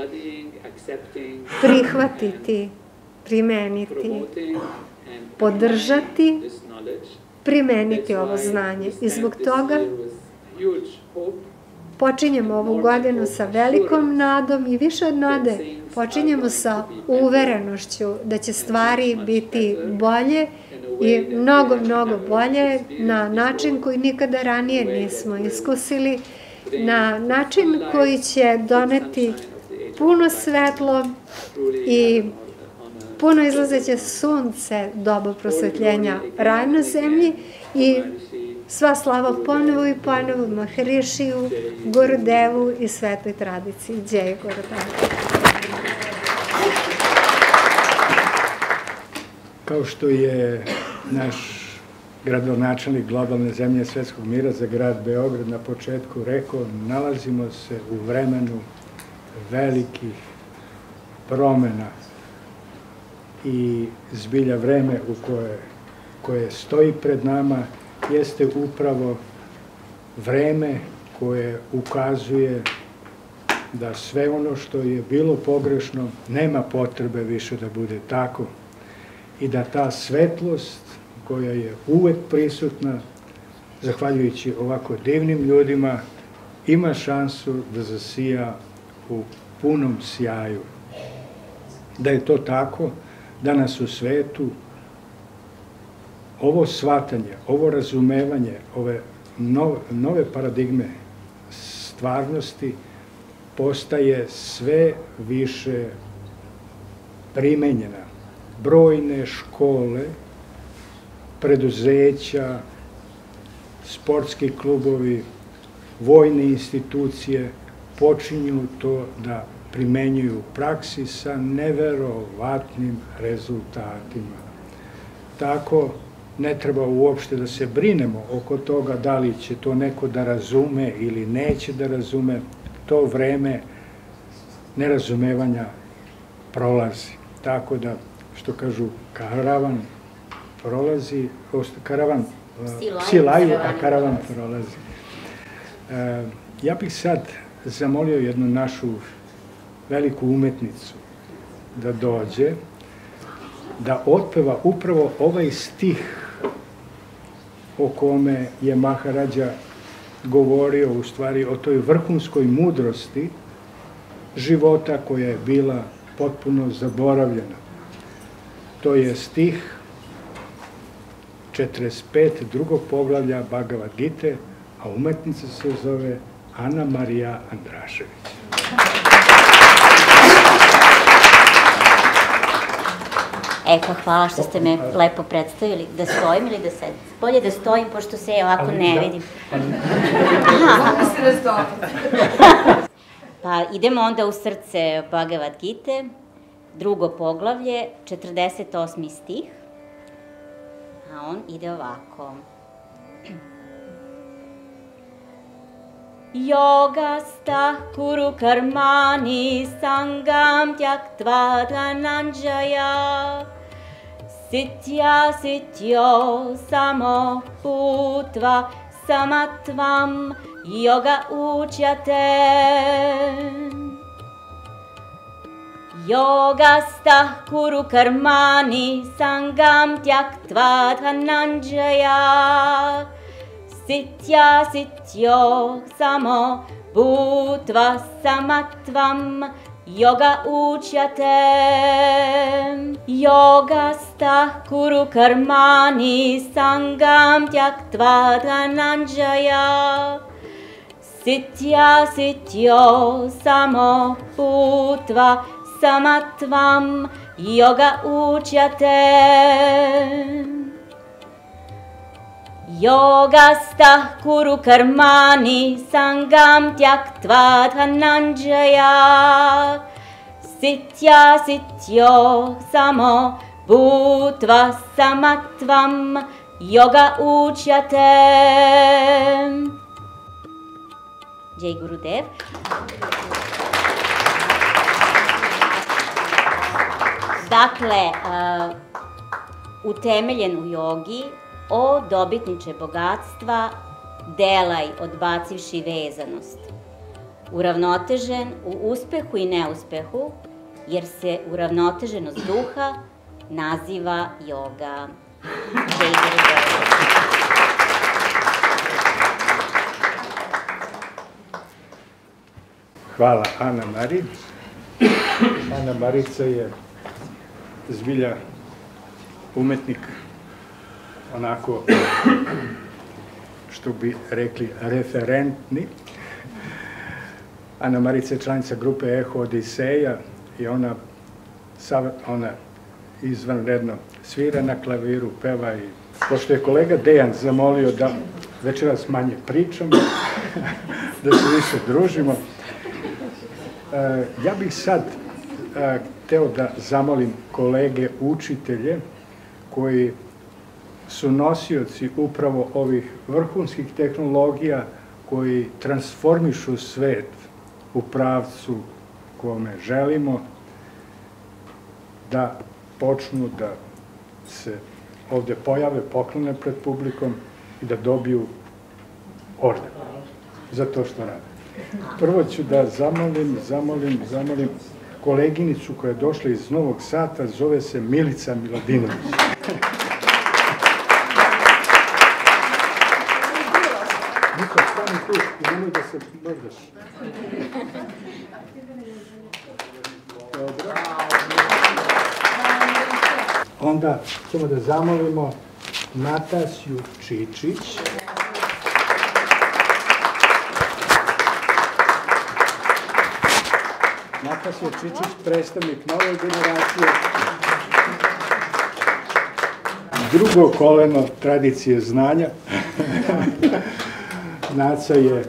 prihvatiti, primeniti, podržati, primeniti ovo znanje. I zbog toga počinjemo ovu godinu sa velikom nadom i više od nade počinjemo sa uverenošću da će stvari biti bolje i mnogo, mnogo bolje na način koji nikada ranije nismo iskusili, na način koji će doneti puno svetlo i puno izlazeće sunce, doba prosvetljenja raj na zemlji i Sva slava ponovo i ponovo Maharišiju, Gurudevu i svetoj tradiciji. Jai Gurudev. Kao što je naš gradonačelnik globalne zemlje svetskog mira za grad Beograd na početku rekao, nalazimo se u vremenu velikih promena i zbilja vreme u koje, koje stoji pred nama jeste upravo vreme koje ukazuje da sve ono što je bilo pogrešno nema potrebe više da bude tako i da ta svetlost koja je uvek prisutna, zahvaljujući ovako divnim ljudima, ima šansu da zasija u punom sjaju. Da je to tako, danas u svetu ovo shvatanje, ovo razumevanje, ove nove paradigme stvarnosti postaje sve više primenjena. Brojne škole, preduzeća, sportski klubovi, vojne institucije počinju to da primenjuju u praksi sa neverovatnim rezultatima. Tako ne treba uopšte da se brinemo oko toga da li će to neko da razume ili neće da razume. To vreme nerazumevanja prolazi. Tako da, što kažu, karavan prolazi, karavan psi laju, a karavan prolazi. Ja bih sad zamolio jednu našu veliku umetnicu da dođe, da otpeva upravo ovaj stih o kome je Maharadža govorio, u stvari o toj vrhunskoj mudrosti života koja je bila potpuno zaboravljena. To je stih četrdeset pet drugog poglavlja Bhagavad Gite, a umetnica se zove Ana Marija Andrašević. Eko, hvala što ste me lepo predstavili. Da stojim ili da sedim? Bolje da stojim, pošto se ovako ne vidim. Pa idemo onda u srce Bhagavad Gite, drugo poglavlje, četrdeset osmi stih. A on ide ovako. Yogastha kuru karmani sangam tyaktva dhananjaya sitya sityo samo putva samatvam yoga uchyate. Yogastha kuru karmani sangam tyaktva dhananjaya sitya sityo samo bhutva samatvam yoga uchyate. Yogastha kuru karmani sangam tyaktva dhananjaya sitya sityo samo bhutva samatvam yoga uchyate. Yogastha kuru karmani sangam tyaktva dhananjaya sitya sityo samo bhutva samatvam yoga uchyate. Jai Gurudev. Dakle, utemeljen u jogi, o dobitniče bogatstva, delaj odbacivši vezanost. Uravnotežen u uspehu i neuspehu, jer se uravnoteženost duha naziva joga. Jai Gurudev. Hvala Ana Mari. Ana Marica je zbilja umetnik, onako, što bi rekli, referentni. Ana Marica je članica grupe Eho Odiseja i ona, ona izvanredno svira na klaviru, peva i... Pošto je kolega Dejan zamolio da večeras manje pričamo, da se više družimo. Ja bih sad hteo da zamolim kolege učitelje koji su nosioci upravo ovih vrhunskih tehnologija koji transformišu svet u pravcu kome želimo, da počnu da se ovde pojave, poklone pred publikom i da dobiju orden za to što rade. Prvo ću da zamolim, zamolim, zamolim koleginicu koja je došla iz Novog Sada, zove se Milica Miladinović. Niko, stani tu i nemoj da se mrdaš. Dobro. Onda ćemo da zamolimo Natasju Čičić. Natasja Čičić, predstavnik nove generacije. Drugo koleno tradicije znanja. Naca je,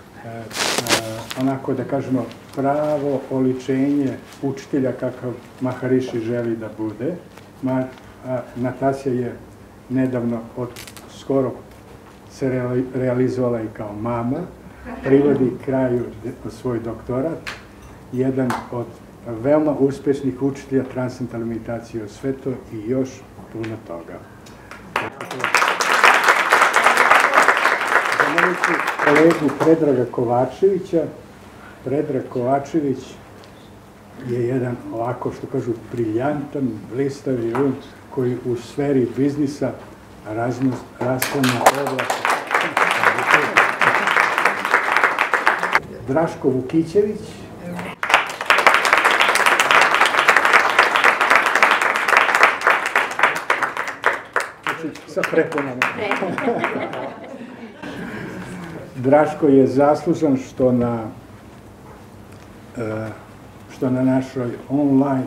onako da kažemo, pravo oličenje učitelja kakav Maharishi želi da bude. Natasja je nedavno, od skoro se realizovala i kao mama, privodi kraju svoj doktorat, jedan od veoma uspešnih učitelja transcendentalne meditacije u svetu i još puno toga. Zamolit ću kolegu Predraga Kovačevića. Predrag Kovačević je jedan, ovako što kažu, briljantan, blistavi um koji u sferi biznisa rastavlja oblasti. Draško Vukićević. Sa preponama. Draško je zaslužan što na što na našoj online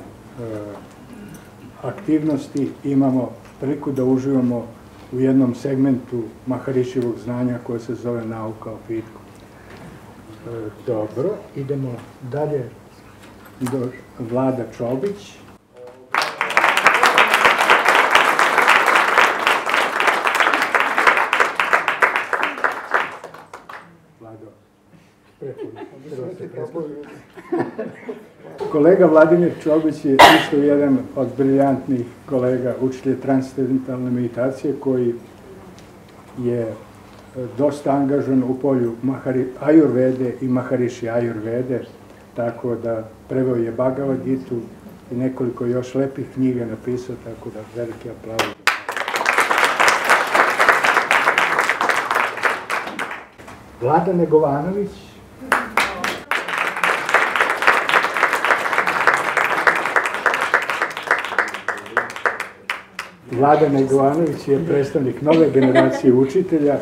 aktivnosti imamo priliku da uživamo u jednom segmentu Maharishijevog znanja koje se zove nauka o pitku. Dobro, idemo dalje do Vlada Čobić. Kolega Vladimir Čobić je isto jedan od briljantnih kolega učitelja transcendentalne meditacije koji je dosta angažan u polju Ajurvede i Maharishi Ajurvede, tako da preveo je Bhagavad Gitu i nekoliko još lepih knjiga napisao, tako da veliki aplauz. Vlada Negovanović. Vlada Negovanović je predstavnik nove generacije učitelja,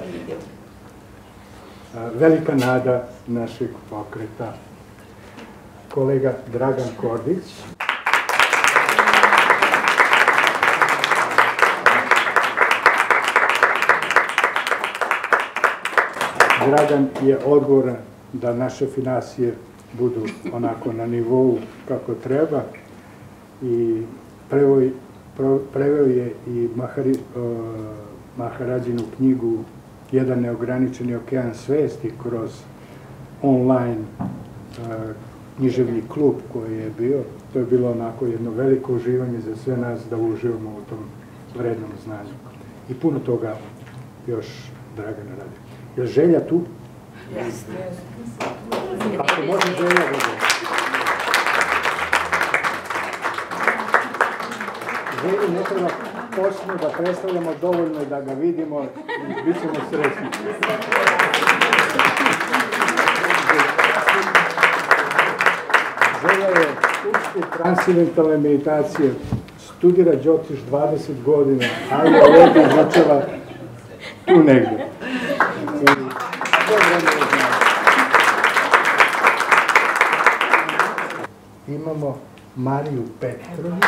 velika nada našeg pokreta. Kolega Dragan Kordić. Dragan je odgovoran da naše finansije budu onako na nivou kako treba i preveo je i Maharađinu knjigu Jedan neograničeni okean svesti kroz online književni klub koji je bio. To je bilo onako jedno veliko uživanje za sve nas da uživamo u tom vrednom znanju. I puno toga još Dragana radi. Je li Želja tu? Jeste. Ako može Želja da bude. Želju ne treba posebno da predstavljamo, dovoljno da ga vidimo i bit ćemo srećni. Želja je učitelj transcendentalne meditacije, studira Džotiš dvadeset godina, ali je ovdje izučava tu negdje. Imamo Mariju Petrović.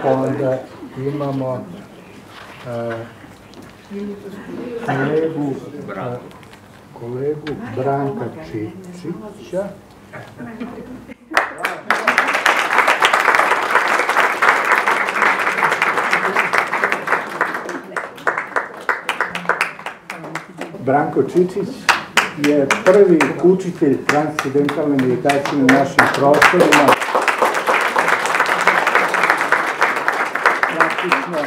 Onda imamo kolegu, kolegu Branka Čičića. Branko Čičić je prvi učitelj transcendentalne meditacije na našim prostorima. Praktično,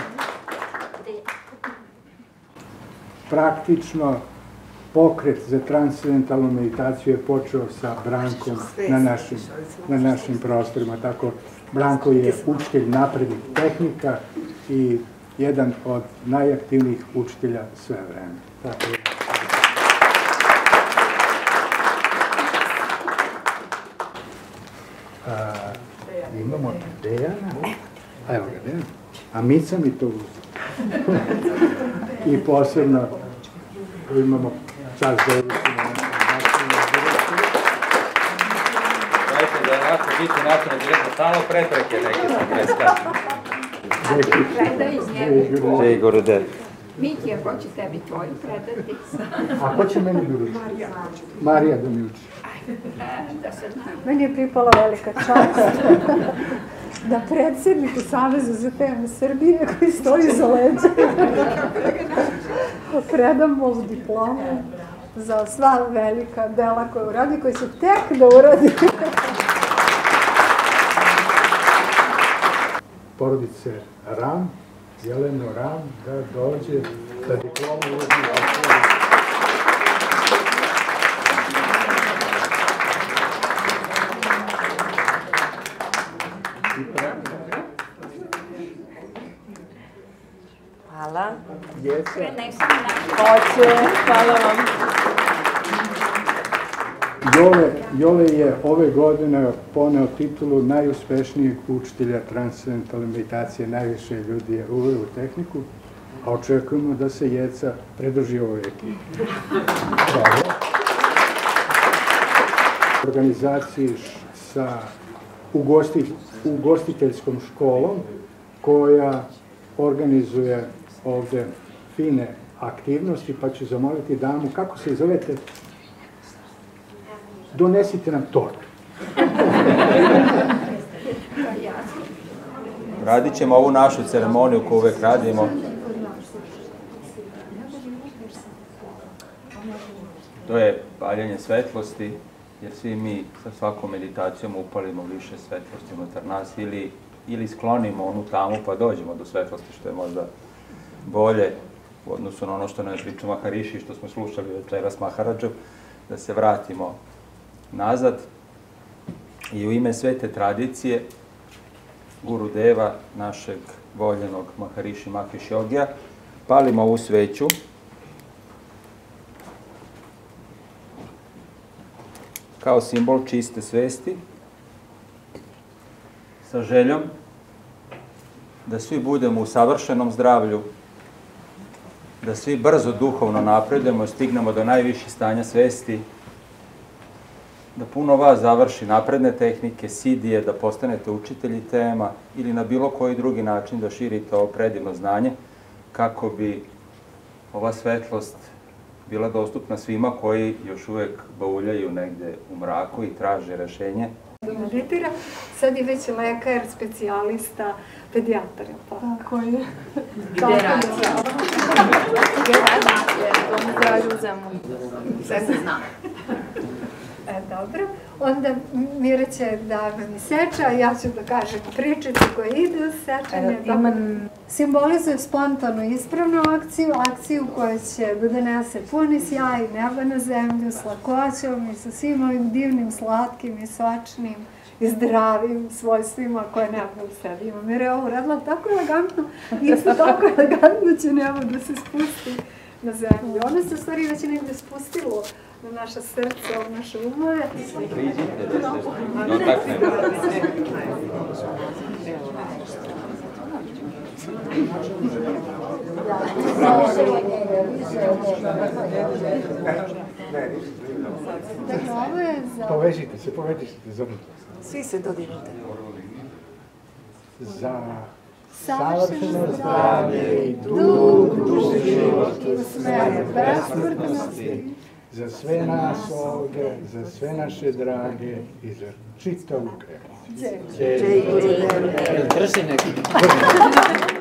praktično pokret za transcendentalnu meditaciju je počeo sa Brankom na našim, na našim prostorima. Tako, Branko je učitelj naprednih tehnika i jedan od najaktivnijih učitelja sve vreme. Tako je. A, imamo Dejana, a evo ga Dejan, a Mica mi to uzme. I posebno imamo čas da uvišimo Dajte da je lako biti nacionalno direktno, stalno prepreke neke sam preskačem. Žej Gurudev. Miki, ako će tebi tvoju predati. A ko će meni da uči? Marija da mi uči. Meni je pripala velika čast da predsjedniku Savezu za teme Srbije, koji stoji iza leđa, predam ovu diplomu za sva velika dela koje uradi, koji su tek da uradi. Porodice Ram, Jeleno Ram, da dođe da diplomu uzme osnovu. Hvala. Djeca. Hoće, hvala vam. Jole, Jole je ove godine poneo titulu najuspešnijeg učitelja transcendentalne meditacije, najviše ljudi je uveo u tehniku, a očekujemo da se Jeca pridruži ovoj ekipi. Dobro. U organizaciji sa ugosti, ugostiteljskom školom koja organizuje ovde fine aktivnosti, pa ću zamoliti damu, kako se zovete? Donesite nam tortu. Radit ćemo ovu našu ceremoniju koju uvek radimo. To je paljenje svetlosti, jer svi mi sa svakom meditacijom upalimo više svetlosti unutar nas ili, ili sklonimo onu tamu pa dođemo do svetlosti, što je možda bolje u odnosu na ono što nam je pričao Mahariši, što smo slušali večeras Maharadžu, da se vratimo nazad i u ime svete tradicije Gurudeva, našeg voljenog Mahariši Mahesh Yogija, palimo ovu sveću kao simbol čiste svesti sa željom da svi budemo u savršenom zdravlju, da svi brzo duhovno napredujemo, stignemo do najviših stanja svesti, da puno vas završi napredne tehnike, sidije, da postanete učitelji tema ili na bilo koji drugi način da širite ovo predivno znanje kako bi ova svetlost bila dostupna svima koji još uvek bauljaju negde u mraku i traže rešenje. Meditira, sad je već lekar, specijalista, pedijatar, tako je. Generacija. Generacija, to mi traži u zemlju. Sve se zna. E, dobro. Onda Mira će da mi seče, a ja ću da kažem pričicu koja ide u sečanje. Simbolizuje spontanu ispravnu akciju, akciju koja će da donese puni sjaj neba na zemlju, s lakoćom i sa svim ovim divnim, slatkim i sočnim i zdravim svojstvima koje nebo u sebi ima. Mira je ovo radila tako elegantno i isto tako elegantno će nebo da se spusti na zemlju. Ono se u stvari već negde spustilo na naša srca, u naše umove. Priđite, da se dotaknemo. Dakle, ovo je za... Povežite se, povežite se, zovite. Svi se dodirite. Za savršeno zdravlje i dug, duži život u smere besmrtnosti, za sve nas ovde, za sve naše drage i za čitavu krenu. Krši neki.